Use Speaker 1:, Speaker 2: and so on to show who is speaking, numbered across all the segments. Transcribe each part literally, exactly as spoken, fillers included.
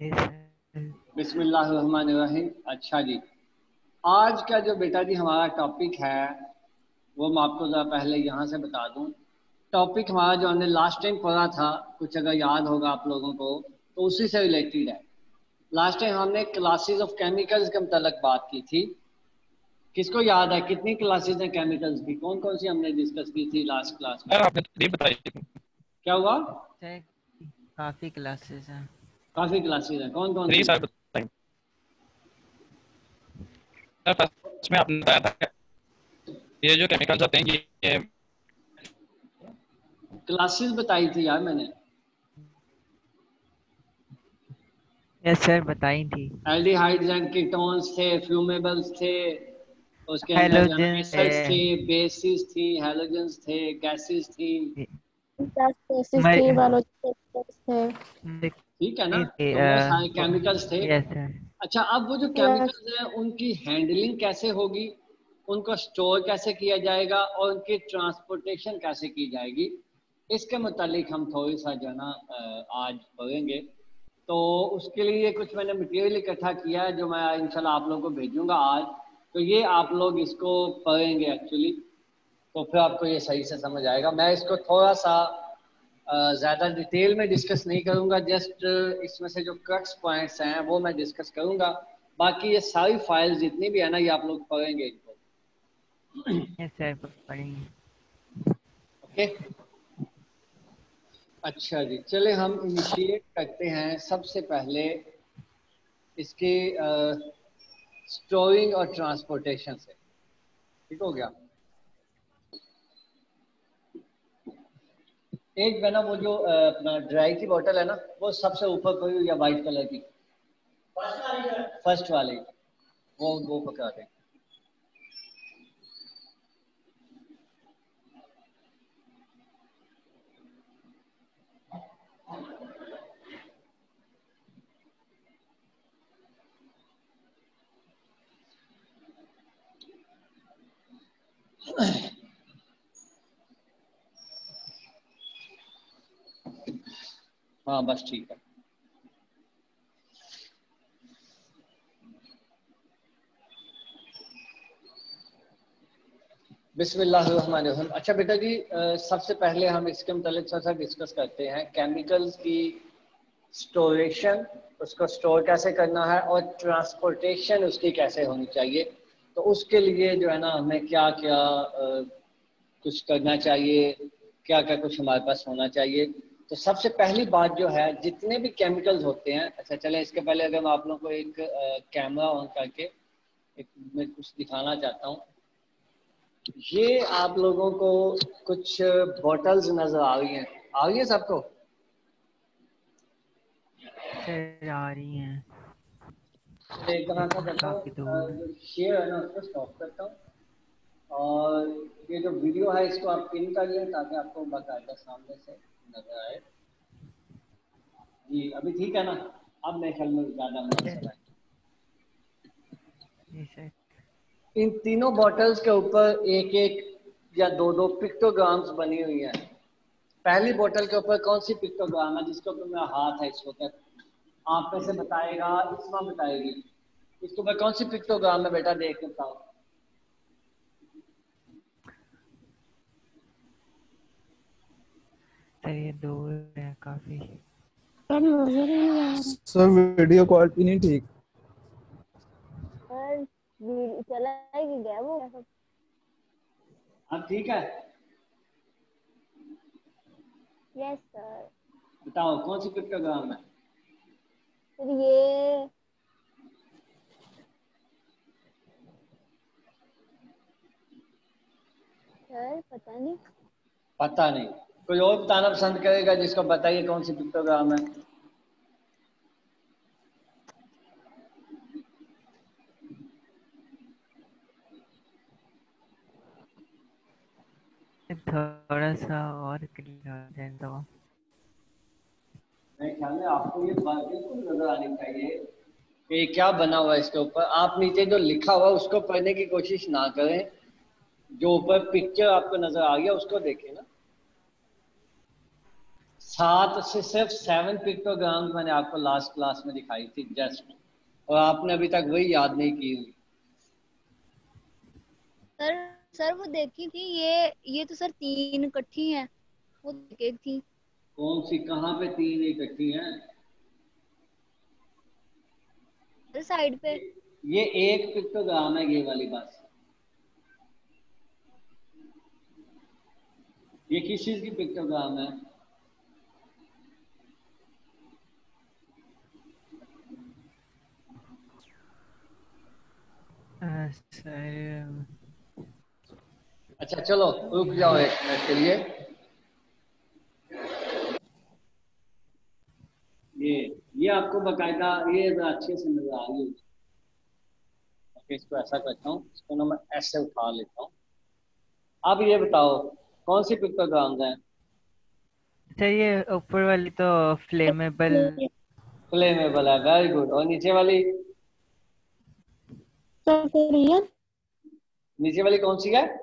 Speaker 1: बिस्मिल्लाहिर्रहमानिर्रहीम। अच्छा जी, आज का जो बेटा जी हमारा टॉपिक है वो मैं आपको ज़रा पहले यहाँ से बता दूँ। टॉपिक हमारा जो हमने लास्ट टाइम पढ़ा था, कुछ अगर याद होगा आप लोगों को, तो उसी से रिलेटेड है। लास्ट टाइम हमने क्लासेस ऑफ केमिकल्स के मतलब बात की थी। किसको याद है कितनी क्लासेस हैं केमिकल्स की? कौन कौन सी हमने डिस्कस की थी लास्ट क्लास में?
Speaker 2: आपने तो बताई थी।
Speaker 1: क्या हुआ?
Speaker 3: काफी क्लासेस हैं।
Speaker 1: काफी क्लासेस हैं। कौन कौन सी?
Speaker 2: सर बताइए। सर फर्स्ट में आपने बताया था ये जो केमिकल्स होते हैं ये
Speaker 1: क्लासेस बताई थी यार मैंने।
Speaker 3: यस सर, बताई थी।
Speaker 1: एल्डिहाइड्स एंड कीटोन्स थे, फ्यूमेबल्स थे, उसके अंदर जो है
Speaker 3: हेलोजन
Speaker 1: एसिड्स थे, बेसिस थी, हैलोजेंस थे, गैसेस थी। ठीक है ना? तो वो सारे केमिकल्स थे।
Speaker 3: Yes sir.
Speaker 1: अच्छा, अब वो जो केमिकल्स हैं उनकी हैंडलिंग कैसे होगी, उनको स्टोर कैसे किया जाएगा और उनकी ट्रांसपोर्टेशन कैसे की जाएगी, इसके मुतालिक हम थोड़ी सा जो है ना आज पढ़ेंगे। तो उसके लिए कुछ मैंने मटेरियल इकट्ठा किया है जो मैं इंशाल्लाह आप लोगों को भेजूंगा आज। तो ये आप लोग इसको पढ़ेंगे एक्चुअली, तो फिर आपको ये सही से समझ आएगा। मैं इसको थोड़ा सा ज़्यादा डिटेल में डिस्कस नहीं करूंगा, जस्ट इसमें से जो क्रक्स पॉइंट्स हैं वो मैं डिस्कस करूंगा। बाकी ये सारी फाइल्स जितनी भी है ना ये आप लोग पढ़ेंगे इनको।
Speaker 3: यस सर, पढ़ेंगे।
Speaker 1: ओके, अच्छा जी, चले हम इनिशिएट करते हैं सबसे पहले इसके स्टोरिंग और ट्रांसपोर्टेशन से। ठीक हो गया? एक बना वो जो अपना ड्राई की बोतल है ना, वो सबसे ऊपर पड़ी हुई है वाइट कलर की, फर्स्ट वाली, वो वो पकड़ा दें। हाँ बस ठीक है। बिस्मिल्लाहिर्रहमानिर्रहीम। अच्छा बेटा जी, सबसे पहले हम इसके मतलब थोड़ा सा डिस्कस करते हैं केमिकल्स की स्टोरेशन, उसको स्टोर कैसे करना है और ट्रांसपोर्टेशन उसकी कैसे होनी चाहिए। तो उसके लिए जो है ना हमें क्या क्या आ, कुछ करना चाहिए, क्या क्या कुछ हमारे पास होना चाहिए। तो सबसे पहली बात जो है, जितने भी केमिकल्स होते हैं, अच्छा चलें इसके पहले अगर मैं आप लोगों को एक कैमरा ऑन करके एक मैं कुछ दिखाना चाहता हूँ। ये आप लोगों को कुछ बॉटल्स नजर आ रही हैं, आ रही है सबको?
Speaker 3: सर आ रही हैं।
Speaker 1: एक तरह का करता
Speaker 3: काफी
Speaker 1: हूँ,
Speaker 3: दूर।
Speaker 1: जो शेयर है ना उसको स्टॉप करता हूँ और ये जो वीडियो है इसको आप पिन कर लें ताकि आपको बाकायदा सामने से नजर आए। जी अभी ठीक है ना? अब मेरे ख्याल में ज़्यादा मुनासिब है।
Speaker 3: जी सर।
Speaker 1: इन तीनों बॉटल्स के ऊपर एक एक या दो दो पिक्टोग्राम्स बनी हुई हैं। पहली बोतल के ऊपर कौन सी पिक्टोग्राम है जिसके ऊपर मेरा हाथ है इस वक्त? आप में से बताएगा, इसमा बताएगी इसके ऊपर कौन सी पिक्टोग्राम है बेटा, देख के बताओ।
Speaker 3: सर ये दूर है काफी।
Speaker 4: सर वीडियो क्वालिटी नहीं ठीक।
Speaker 5: चलाएगी क्या वो?
Speaker 1: अब ठीक है?
Speaker 5: Yes sir.
Speaker 1: बताओ कौन सी पिक्टोग्राम है?
Speaker 5: फिर ये सर पता नहीं।
Speaker 1: पता नहीं? कोई और बताना पसंद करेगा जिसको बताइए कौन सी पिक्टोग्राम है?
Speaker 3: थोड़ा सा और क्लियर हो जाए तो।
Speaker 1: मेरे ख्याल में आपको ये बात बिल्कुल नजर आनी चाहिए कि क्या बना हुआ है इसके ऊपर। आप नीचे जो लिखा हुआ है उसको पढ़ने की कोशिश ना करें, जो ऊपर पिक्चर आपको नजर आ गया उसको देखें ना। सात से सिर्फ सेवन पिक्टोग्राम्स मैंने आपको लास्ट क्लास में दिखाई थी जस्ट, और आपने अभी तक वही याद नहीं की हुई।
Speaker 5: सर सर वो देखी थी, ये ये तो सर तीन इकट्ठी हैं, वो एक थी।
Speaker 1: कौन सी, कहाँ पे तीन इकट्ठी हैं?
Speaker 5: साइड पे।
Speaker 1: ये एक पिक्टोग्राम है, ये वाली बस। ये किस चीज की पिक्टोग्राम है?
Speaker 3: अ, सर
Speaker 1: अच्छा चलो रुक जाओ एक मिनट के लिए। ये ये आपको बकायदा ये अच्छे से नजर आ रही है। ओके, इसको ऐसा करता हूँ, इसको ना मैं ऐसे उठा लेता हूँ। अब ये बताओ कौन सी पिक्टोग्राम्स हैं?
Speaker 3: सर ये ऊपर वाली तो फ्लेमेबल।
Speaker 1: फ्लेमेबल है, वेरी गुड। और नीचे वाली? नीचे वाली कौन सी है?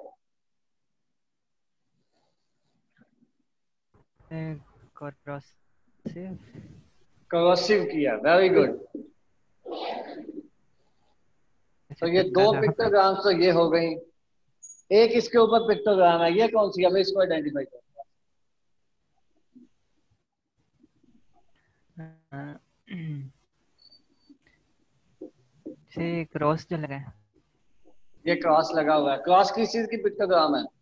Speaker 3: corrosive।
Speaker 1: करोसिव की है, वेरी गुड। तो ये दो पिक्टोग्राम्स तो ये हो गई। एक इसके ऊपर पिक्टोग्राम है, ये कौन सी है? मैं इसको आइडेंटिफाई करूंगा।
Speaker 3: से क्रॉस जो लगा है।
Speaker 1: ये क्रॉस लगा हुआ है। क्रॉस किस चीज की पिक्टोग्राम है?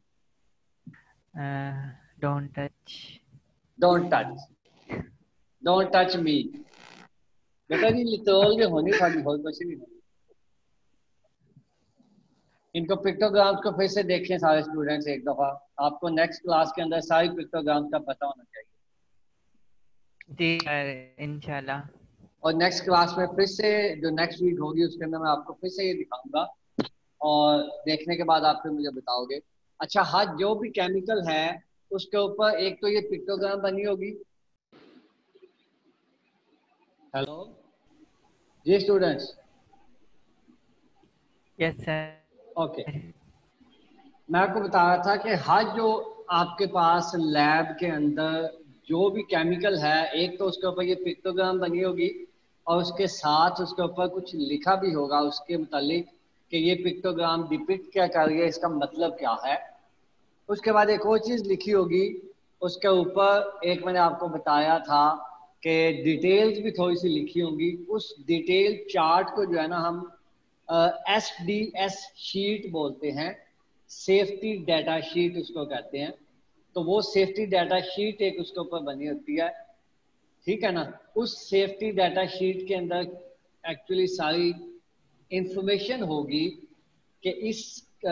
Speaker 3: Don't touch.
Speaker 1: Don't touch, don't touch me. बेटा जी लिटोल के होनी खाली हो, कुछ नहीं होनी। इनको पिक्टोग्राम्स को फिर से देखें सारे स्टूडेंट्स एक दफा। आपको नेक्स्ट क्लास के अंदर सारी पिक्टोग्राम्स का पता होना चाहिए।
Speaker 3: जी इंशाल्लाह।
Speaker 1: और नेक्स्ट क्लास में फिर से जो नेक्स्ट वीक होगी उसके अंदर मैं आपको फिर से ये दिखाऊंगा, और देखने के बाद आप फिर मुझे बताओगे। अच्छा हाँ, जो भी केमिकल है उसके ऊपर एक तो ये पिक्टोग्राम बनी होगी। हेलो जी स्टूडेंट्स।
Speaker 3: Yes sir.
Speaker 1: ओके, मैं आपको बता रहा था कि हर जो आपके पास लैब के अंदर जो भी केमिकल है, एक तो उसके ऊपर ये पिक्टोग्राम बनी होगी, और उसके साथ उसके ऊपर कुछ लिखा भी होगा उसके मुतालिक कि ये पिक्टोग्राम डिपिक्ट क्या कर रही है, इसका मतलब क्या है। उसके बाद एक और चीज़ लिखी होगी उसके ऊपर, एक मैंने आपको बताया था कि डिटेल्स भी थोड़ी सी लिखी होंगी। उस डिटेल चार्ट को जो है ना हम एस डी एस शीट बोलते हैं, सेफ्टी डाटा शीट उसको कहते हैं। तो वो सेफ्टी डाटा शीट एक उसके ऊपर बनी होती है, ठीक है ना। उस सेफ्टी डाटा शीट के अंदर एक्चुअली सारी इंफॉर्मेशन होगी कि इस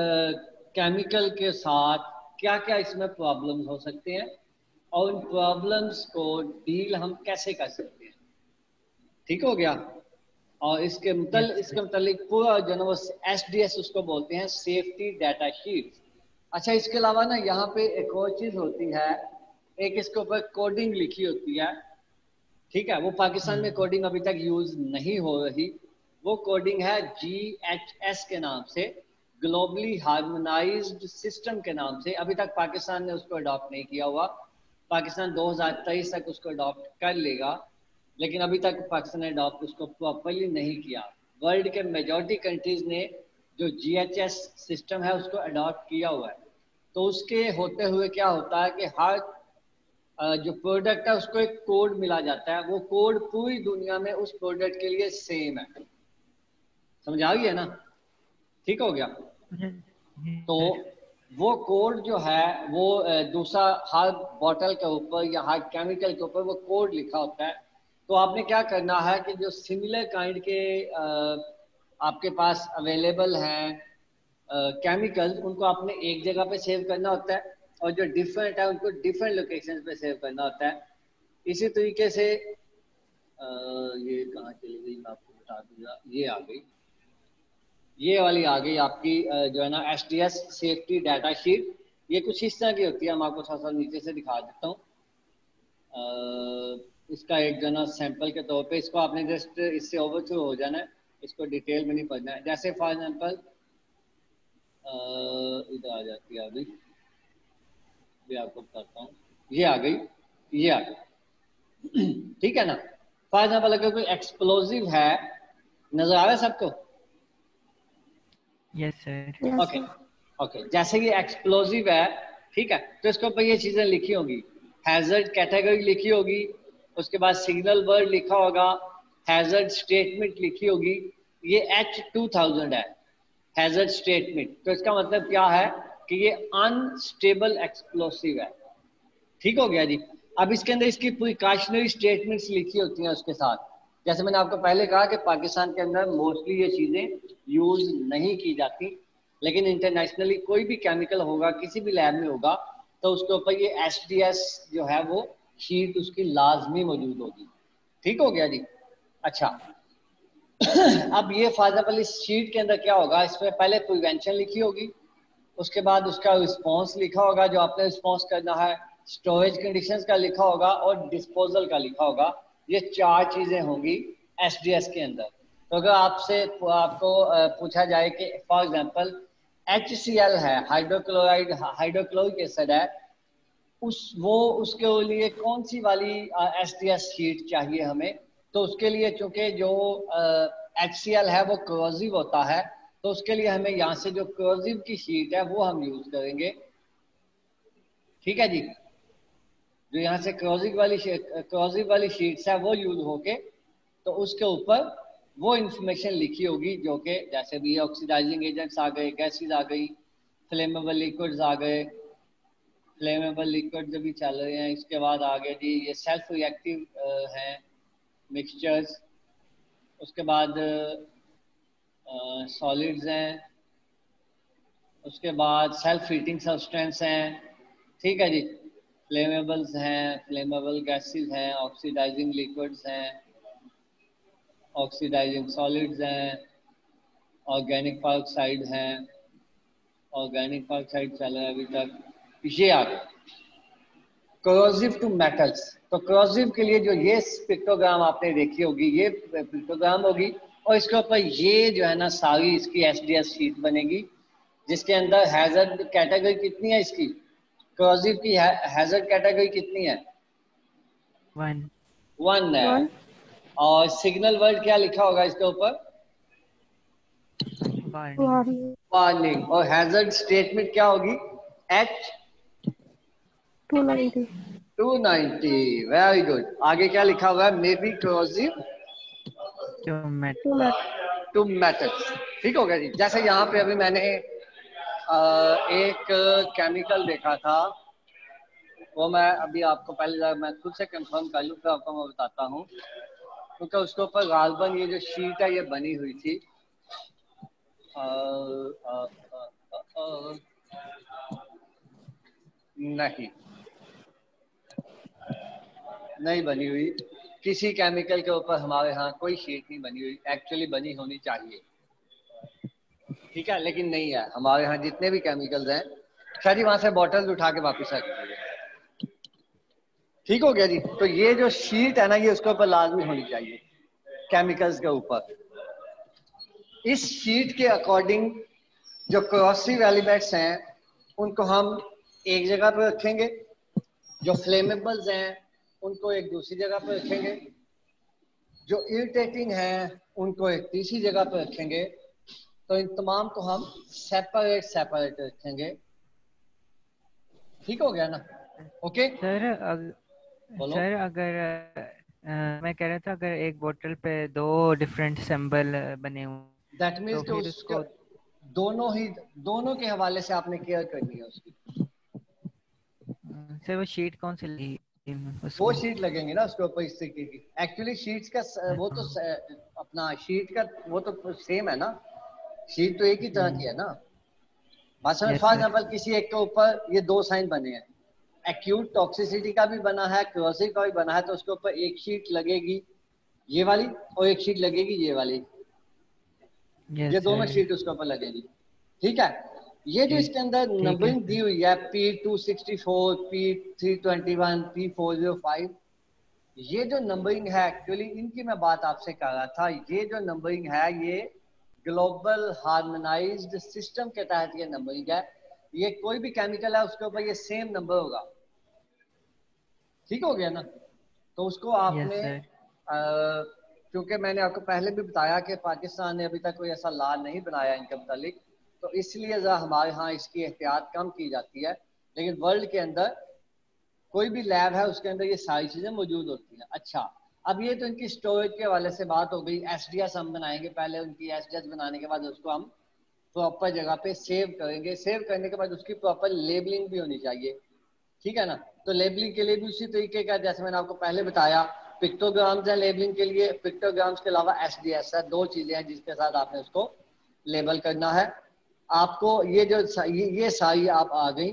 Speaker 1: केमिकल के साथ क्या क्या इसमें प्रॉब्लम्स हो सकते हैं, और उन प्रॉब्लम्स को डील हम कैसे कर सकते हैं। ठीक हो गया। और इसके मतलब
Speaker 3: यस
Speaker 1: इसके मतलब पूरा जो है वो एस डी एस उसको बोलते हैं, सेफ्टी डाटा शीट। अच्छा इसके अलावा ना यहाँ पे एक और चीज होती है, एक इसके ऊपर कोडिंग लिखी होती है, ठीक है। वो पाकिस्तान में कोडिंग अभी तक यूज नहीं हो रही। वो कोडिंग है जी एच एस के नाम से, ग्लोबली हार्मोनाइज्ड सिस्टम के नाम से। अभी तक पाकिस्तान ने उसको अडॉप्ट नहीं किया हुआ। पाकिस्तान दो हज़ार तेईस तक उसको अडॉप्ट कर लेगा, लेकिन अभी तक पाकिस्तान ने अडॉप्ट उसको प्रॉपरली नहीं किया। वर्ल्ड के मेजॉरिटी कंट्रीज ने जो जी एच एस सिस्टम है उसको अडॉप्ट किया हुआ है। तो उसके होते हुए क्या होता है कि हर जो प्रोडक्ट है उसको एक कोड मिला जाता है। वो कोड पूरी दुनिया में उस प्रोडक्ट के लिए सेम है। समझ आ गई है ना? ठीक हो गया। तो वो कोड जो है वो दूसरा हर बॉटल के ऊपर या हर केमिकल के ऊपर वो कोड लिखा होता है। तो आपने क्या करना है कि जो सिमिलर काइंड के आपके पास अवेलेबल हैं केमिकल्स, उनको आपने एक जगह पे सेव करना होता है, और जो डिफरेंट है उनको डिफरेंट लोकेशन पे सेव करना होता है। इसी तरीके से आ, ये कहाँ चली गई मैं आपको बता दूंगा। ये आ गई, ये वाली आ गई आपकी जो है ना S D S safety data sheet. ये कुछ इस तरह की होती है, मैं आपको थोड़ा सा नीचे से दिखा देता हूँ। इसका एक जो है ना सैंपल के तौर पे इसको आपने जस्ट इससे ओवरथ्रो हो जाना है, इसको डिटेल में नहीं पढ़ना है। जैसे फॉर एग्जाम्पल इधर आ जाती है, अभी भी आपको बताता हूँ। ये आ गई, ये आ गया। ठीक है ना। फॉर एग्जाम्पल अगर कोई एक्सप्लोजिव है, नजर आ रहा है सबको?
Speaker 3: Yes sir.
Speaker 6: Yes,
Speaker 1: okay
Speaker 6: sir.
Speaker 1: Okay, जैसे ये एक्सप्लोजिव है, ठीक है, तो इसके ऊपर ये चीजें लिखी होगी, हैजर्ड कैटेगरी लिखी होगी, उसके बाद सिग्नल वर्ड लिखा होगा, हैजर्ड स्टेटमेंट लिखी होगी। ये एच टू थाउजेंड है हैजर्ड स्टेटमेंट, तो इसका मतलब क्या है कि ये अनस्टेबल एक्सप्लोसिव है। ठीक हो गया जी। अब इसके अंदर इसकी प्रिकॉशनरी स्टेटमेंट्स लिखी होती हैं उसके साथ। जैसे मैंने आपको पहले कहा कि पाकिस्तान के अंदर मोस्टली ये चीजें यूज नहीं की जाती, लेकिन इंटरनेशनली कोई भी केमिकल होगा, किसी भी लैब में होगा, तो उसके ऊपर ये एस डी एस जो है वो शीट उसकी लाजमी मौजूद होगी। ठीक हो गया जी। अच्छा, अब ये फॉर एग्जाम्पल इस शीट के अंदर क्या होगा, इसमें पहले प्रिवेंशन लिखी होगी, उसके बाद उसका रिस्पॉन्स लिखा होगा जो आपने रिस्पॉन्स करना है, स्टोरेज कंडीशंस का लिखा होगा और डिस्पोजल का लिखा होगा। ये चार चीजें होंगी एसडीएस के अंदर। तो अगर आपसे आपको पूछा जाए कि for example H C L है, हाइड्रोक्लोराइड हाइड्रोक्लोरिक एसिड है, उस वो उसके लिए कौन सी वाली एसडीएस शीट चाहिए हमें, तो उसके लिए चूंकि जो एच सी एल है वो क्रोजिव होता है, तो उसके लिए हमें यहाँ से जो क्रोजिव की शीट है वो हम यूज करेंगे। ठीक है जी। जो यहाँ से क्रोजिव वाली क्रोजिव वाली शीट्स है वो यूज होके, तो उसके ऊपर वो इंफॉर्मेशन लिखी होगी जो कि जैसे भी ऑक्सीडाइजिंग एजेंट्स आ गए, गैसेस आ गई, फ्लेमेबल लिक्विड्स आ गए, फ्लेमेबल लिक्विड जो भी चल रहे हैं। इसके बाद आगे जी ये सेल्फ रिएक्टिव हैं मिक्सचर्स, उसके बाद सॉलिड्स uh, हैं, उसके बाद सेल्फ हीटिंग सब्सटेंस हैं। ठीक है जी। फ्लेमेबल्स हैं, फ्लेमेबल गैसेस हैं, ऑक्सीडाइजिंग लिक्विड्स हैं, ऑक्सीडाइजिंग सॉलिड्स हैं, ऑर्गेनिक पेरोक्साइड हैं, ऑर्गेनिक पेरोक्साइड चल रहा है अभी तक। ये आ गया कोरोसिव टू मेटल्स। तो कोरोसिव के लिए जो ये पिक्टोग्राम आपने देखी होगी, ये पिक्टोग्राम होगी, और इसके ऊपर ये जो है ना सारी इसकी एसडीएस शीट बनेगी, जिसके अंदर हैजर्ड कैटेगरी कितनी है इसकी, कोरोसिव की हैजर्ड कैटेगरी कितनी है,
Speaker 3: वन
Speaker 1: वन है।
Speaker 6: One.
Speaker 1: और सिग्नल वर्ड क्या लिखा होगा इसके ऊपर,
Speaker 3: वार्निंग।
Speaker 6: Warning.
Speaker 1: वार्निंग। और हैजर्ड स्टेटमेंट क्या होगी, H
Speaker 6: Two ninety.
Speaker 1: Two ninety. Very good. आगे क्या लिखा हुआ है, may be corrosive
Speaker 3: to met
Speaker 6: Two met.
Speaker 1: Two metals. ठीक हो गया जी। जैसे यहाँ पे अभी मैंने आ, एक केमिकल देखा था, वो मैं अभी आपको पहले मैं खुद से कंफर्म कर लूँ फिर आपको मैं बताता हूँ, क्योंकि उसके ऊपर गालबन ये जो शीट है ये बनी हुई थी। आ, आ, आ, आ, आ, नहीं नहीं बनी हुई, किसी केमिकल के ऊपर हमारे यहाँ कोई शीट नहीं बनी हुई, एक्चुअली बनी होनी चाहिए। ठीक है, लेकिन नहीं है हमारे यहाँ जितने भी केमिकल्स हैं। शायद वहां से बॉटल उठा के वापस रख दीजिए। ठीक हो गया जी। तो ये जो शीट है ना ये उसके ऊपर लाजमी होनी चाहिए केमिकल्स के ऊपर। इस शीट के अकॉर्डिंग जो कोरोसिव एलिमेंट्स हैं उनको हम एक जगह पर रखेंगे, जो फ्लेमेबल्स हैं उनको एक दूसरी जगह पर रखेंगे, जो इरिटेटिंग हैं उनको एक तीसरी जगह पर रखेंगे। तो इन तमाम को हम सेपरेट सेपरेट रखेंगे। ठीक हो गया ना। ओके
Speaker 3: सर अग,
Speaker 1: बोलो।
Speaker 3: सर अगर अ, मैं कह रहा था अगर एक बोतल पे दो डिफरेंट सिंबल बने हुए,
Speaker 1: दैट मीन्स
Speaker 3: तो
Speaker 1: कि
Speaker 3: फिर
Speaker 1: उसको
Speaker 3: उसको
Speaker 1: दोनों ही दोनों के हवाले से आपने केयर करनी है उसकी।
Speaker 3: सर वो शीट कौन सी लगी उसको?
Speaker 1: वो शीट लगेंगे ना उसके ऊपर इस तरीके की। एक्चुअली शीट्स का स- वो तो स- अपना शीट का वो तो सेम है ना, शीट तो एक ही तरह की है ना। For
Speaker 3: Yes, sir.
Speaker 1: एग्जाम्पल किसी एक के ऊपर ये दो साइन बने हैं, एक्यूट टॉक्सिसिटी का भी बना है, क्रोसिव का भी बना है, तो उसके ऊपर एक शीट लगेगी ये वाली और एक शीट लगेगी ये वाली।
Speaker 3: Yes,
Speaker 1: ये दोनों
Speaker 3: sir.
Speaker 1: शीट उसके ऊपर लगेगी। ठीक है। ये जो
Speaker 3: ठीक-
Speaker 1: इसके अंदर
Speaker 3: ठीक है,
Speaker 1: नंबरिंग
Speaker 3: sir.
Speaker 1: दी हुई है P two sixty four, P three twenty one, P four zero five, ये जो नंबरिंग है एक्चुअली इनकी मैं बात आपसे कर रहा था। ये जो नंबरिंग है ये ग्लोबल हार्मोनाइज्ड सिस्टम के तहत ये नंबरिंग है। ये कोई भी केमिकल है उसके ऊपर ये सेम नंबर होगा। ठीक हो गया ना। तो उसको आपने
Speaker 3: yes,
Speaker 1: क्योंकि मैंने आपको पहले भी बताया कि पाकिस्तान ने अभी तक कोई ऐसा लॉ नहीं बनाया इनके मुतालिक, तो इसलिए ज़रा हमारे यहाँ इसकी एहतियात कम की जाती है। लेकिन वर्ल्ड के अंदर कोई भी लैब है उसके अंदर ये सारी चीज़ें मौजूद होती हैं। अच्छा, अब ये तो इनकी स्टोरेज के हवाले से बात हो गई। एस डी एस हम बनाएंगे, पहले उनकी एस डी एस बनाने के बाद उसको हम प्रॉपर जगह पे सेव करेंगे। सेव करने के बाद उसकी प्रॉपर लेबलिंग भी होनी चाहिए, ठीक है ना। तो लेबलिंग के लिए भी उसी तरीके का, जैसे मैंने आपको पहले बताया, पिक्टोग्राम्स है लेबलिंग के लिए, पिक्टोग्राम्स के अलावा एस डी एस है, दो चीज़ें हैं जिसके साथ आपने उसको लेबल करना है। आपको ये जो ये, ये सारी आप आ गई,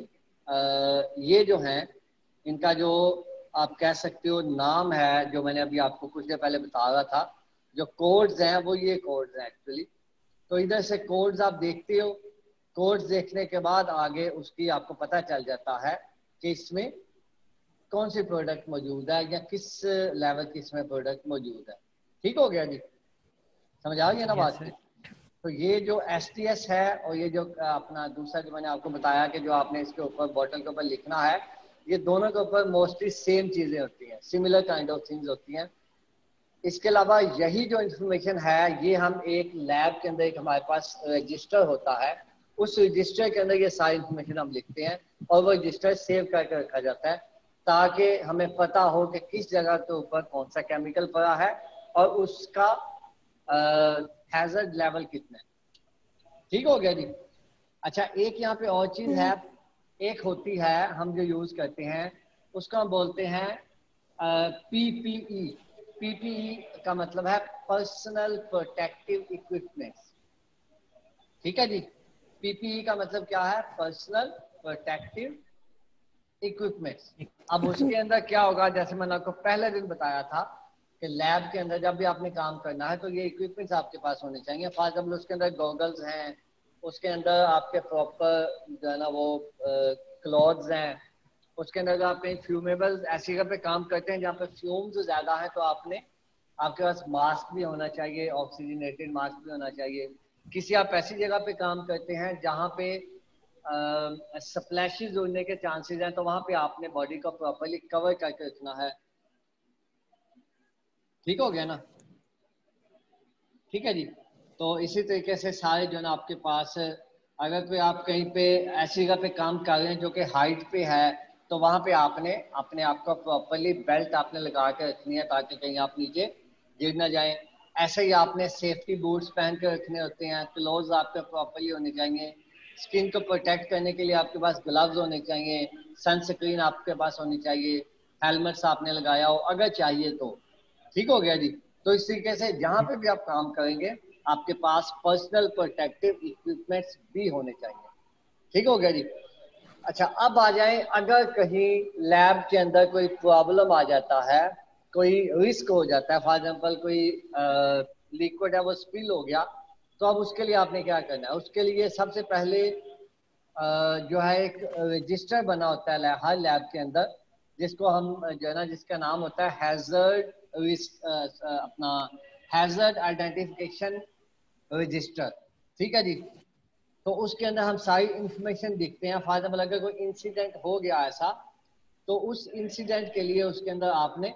Speaker 1: ये जो हैं इनका जो आप कह सकते हो नाम है, जो मैंने अभी आपको कुछ देर पहले बता रहा था, जो कोड्स हैं वो ये कोड्स हैं एक्चुअली। तो इधर से कोड्स आप देखते हो, कोड्स देखने के बाद आगे उसकी आपको पता चल जाता है कि इसमें कौन सी प्रोडक्ट मौजूद है या किस लेवल की इसमें प्रोडक्ट मौजूद है। ठीक हो गया जी, समझ आ गया ना बात की। तो ये जो एस टी एस है और ये जो अपना दूसरा जो मैंने आपको बताया कि जो आपने इसके ऊपर बॉटल के ऊपर लिखना है, ये दोनों के ऊपर मोस्टली सेम चीज़ें होती हैं, सिमिलर काइंड ऑफ थिंग्स होती हैं। इसके अलावा यही जो इंफॉर्मेशन है ये हम एक लैब के अंदर, एक हमारे पास रजिस्टर होता है, उस रजिस्टर के अंदर ये सारी इंफॉर्मेशन हम लिखते हैं और वो रजिस्टर सेव करके रखा जाता है ताकि हमें पता हो कि किस जगह के ऊपर कौन सा केमिकल पड़ा है और उसका हैजर्ड लेवल कितना है। ठीक हो गया जी। अच्छा, एक यहाँ पे और चीज़ है, एक होती है हम जो यूज़ करते हैं उसको हम बोलते हैं P P E. P P E का मतलब है पर्सनल प्रोटेक्टिव इक्विपमेंट। ठीक है जी, पी पी ई का मतलब क्या है? Personal protective equipments. अब उसके अंदर क्या होगा, जैसे मैंने आपको पहले दिन बताया था कि लैब के अंदर जब भी आपने काम करना है तो ये इक्विपमेंट्स आपके पास होने चाहिए। फॉर एग्जाम्पल उसके अंदर गॉगल्स हैं, उसके अंदर आपके प्रॉपर जो है ना वो क्लॉथ्स हैं, उसके अंदर अगर आप कहीं फ्यूमेबल ऐसी जगह पे काम करते हैं जहाँ पे फ्यूम्स ज़्यादा है तो आपने आपके पास मास्क भी होना चाहिए, ऑक्सीजनेटेड मास्क भी होना चाहिए। किसी आप ऐसी जगह पे काम करते हैं जहाँ पे स्प्लैशेस होने के चांसेस हैं तो वहाँ पे आपने बॉडी को प्रॉपर्ली कवर करके रखना है। ठीक हो गया ना? ठीक है जी। तो इसी तरीके से सारे जो है ना आपके पास, अगर कोई आप कहीं पे ऐसी जगह पे काम कर रहे हैं जो कि हाइट पे है तो वहाँ पे आपने अपने आप को प्रॉपर्ली बेल्ट आपने लगा के रखनी है ताकि कहीं आप नीचे गिर ना जाए। ऐसे ही आपने सेफ्टी बूट्स पहन के रखने होते हैं, क्लोज आपके प्रॉपर्ली होने चाहिए, स्किन को प्रोटेक्ट करने के लिए आपके पास ग्लव्स होने चाहिए, सनस्क्रीन आपके पास होनी चाहिए, हेलमेट्स आपने लगाया हो अगर चाहिए तो। ठीक हो गया जी। तो इस तरीके से जहाँ पे भी आप काम करेंगे आपके पास पर्सनल प्रोटेक्टिव इक्विपमेंट्स भी होने चाहिए। ठीक हो गया जी। अच्छा, अब आ जाए, अगर कहीं लैब के अंदर कोई प्रॉब्लम आ जाता है, कोई रिस्क हो जाता है, फॉर एग्जांपल कोई लिक्विड है वो स्पिल हो गया, तो अब उसके लिए आपने क्या करना है? उसके लिए सबसे पहले आ, जो है एक रजिस्टर बना होता है हर लैब के अंदर, जिसको हम जो है ना जिसका नाम होता है हैजर्ड अपना हैजर्ड आइडेंटिफिकेशन रजिस्टर। ठीक है जी। तो उसके अंदर हम सारी इंफॉर्मेशन देखते हैं। फॉर एग्जाम्पल अगर कोई इंसिडेंट हो गया ऐसा तो उस इंसिडेंट के लिए उसके अंदर आपने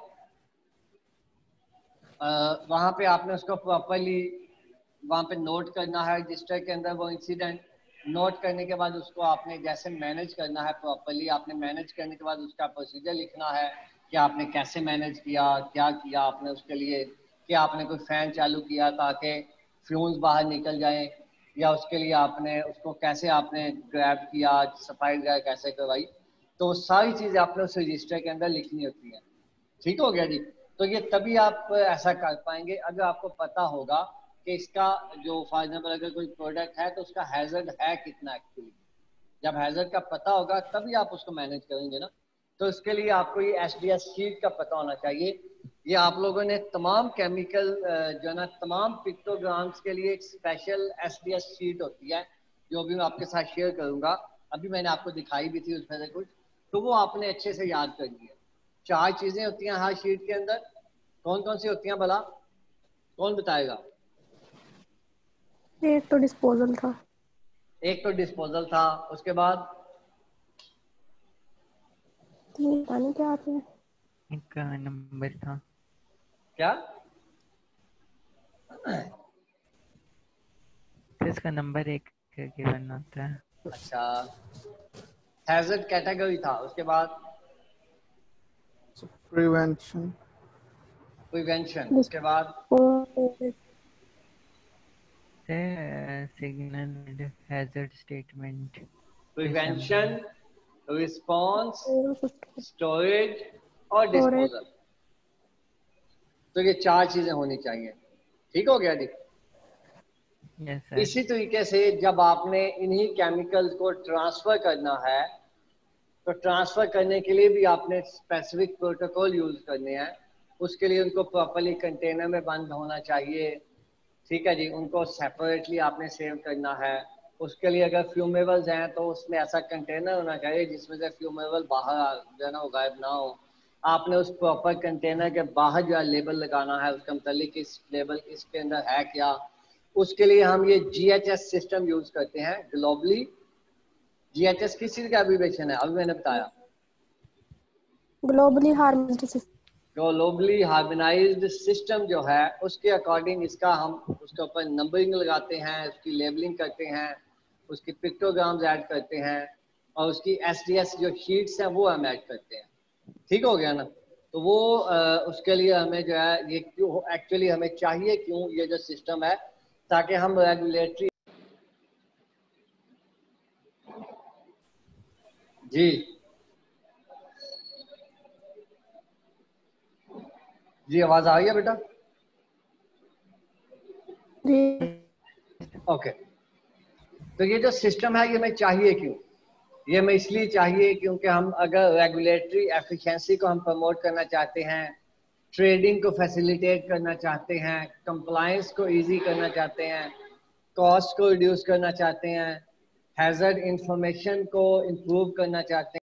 Speaker 1: वहाँ पे आपने उसको प्रॉपरली वहाँ पे नोट करना है रजिस्टर के अंदर वो इंसिडेंट। नोट करने के बाद उसको आपने जैसे मैनेज करना है प्रॉपरली, आपने मैनेज करने के बाद उसका प्रोसीजर लिखना है कि आपने कैसे मैनेज किया, क्या किया आपने उसके लिए, कि आपने कोई फैन चालू किया ताकि फ्यूम्स बाहर निकल जाएं, या उसके लिए आपने उसको कैसे आपने ग्रैब किया, सफाई वगैरह कैसे करवाई। तो सारी चीज़ें आपने उस रजिस्टर के अंदर लिखनी होती हैं। ठीक हो गया जी। तो ये तभी आप ऐसा कर पाएंगे अगर आपको पता होगा कि इसका जो फॉर एग्जाम्पल अगर कोई प्रोडक्ट है तो उसका हैजर्ड है कितना एक्चुअली। जब हैजर्ड का पता होगा तभी आप उसको मैनेज करेंगे ना। तो इसके लिए आपको ये एस डी एस शीट का पता होना चाहिए। ये आप लोगों ने तमाम केमिकल जो है ना तमाम पिक्टोग्राम्स के लिए एक special S D S sheet होती है जो भी मैं आपके साथ शेयर करूंगा। अभी मैंने आपको दिखाई भी थी उसमें से कुछ, तो वो आपने अच्छे से याद करनी है। चार चीजें होती हैं हर शीट के अंदर। कौन कौन सी होती हैं भला, कौन बताएगा?
Speaker 6: एक तो डिस्पोजल था।
Speaker 1: एक तो डिस्पोजल था, उसके बाद
Speaker 6: तीन पानी क्या आते हैं?
Speaker 3: का नंबर था।
Speaker 1: क्या?
Speaker 3: तो इसका नंबर एक गिवन होता है।
Speaker 1: अच्छा, हैजर्ड कैटेगरी था, उसके बाद
Speaker 4: प्रिवेंशन,
Speaker 1: प्रिवेंशन, उसके बाद
Speaker 3: signal hazard statement,
Speaker 1: prevention, response, storage और डिस्पोजल। तो ये चार चीजें होनी चाहिए। ठीक हो गया जी?
Speaker 3: Yes sir.
Speaker 1: इसी तरीके से जब आपने इन्हीं केमिकल्स को ट्रांसफर करना है तो ट्रांसफर करने के लिए भी आपने स्पेसिफिक प्रोटोकॉल यूज करने हैं। उसके लिए उनको प्रॉपर्ली कंटेनर में बंद होना चाहिए। ठीक है जी, उनको सेपरेटली आपने सेव करना है। उसके लिए अगर फ्यूमेबल्स हैं तो उसमें ऐसा कंटेनर होना चाहिए जिसमें से फ्यूमेबल बाहर जो है ना वो गायब ना हो। आपने उस प्रॉपर कंटेनर के बाहर जो है लेबल लगाना है, उसका मतलब इस लेबल इसके अंदर है क्या। उसके लिए हम ये G H S system use करते हैं ग्लोबली। जी एच एस किस चीज का एब्रीविएशन है? अभी मैंने बताया,
Speaker 6: globally harmonized system.
Speaker 1: Globally harmonized system जो है उसके अकॉर्डिंग इसका हम उसके ऊपर नंबरिंग लगाते हैं, उसकी लेबलिंग करते हैं, उसकी पिक्टोग्राम्स ऐड करते हैं और उसकी एस डी एस जो शीट्स हैं वो हम ऐड करते हैं। ठीक हो गया ना? तो वो आ, उसके लिए हमें जो है ये क्यों एक्चुअली हमें चाहिए क्यों ये जो सिस्टम है, ताकि हम रेगुलेटरी। जी जी आवाज आ रही है बेटा?
Speaker 6: जी
Speaker 1: ओके, तो ये जो सिस्टम है ये हमें चाहिए क्यों? ये हमें इसलिए चाहिए क्योंकि हम अगर रेगुलेटरी एफिशिएंसी को हम प्रमोट करना चाहते हैं, ट्रेडिंग को फैसिलिटेट करना चाहते हैं, कंप्लायंस को इजी करना चाहते हैं, कॉस्ट को रिड्यूस करना चाहते हैं, हैजर्ड इंफॉर्मेशन को इम्प्रूव करना चाहते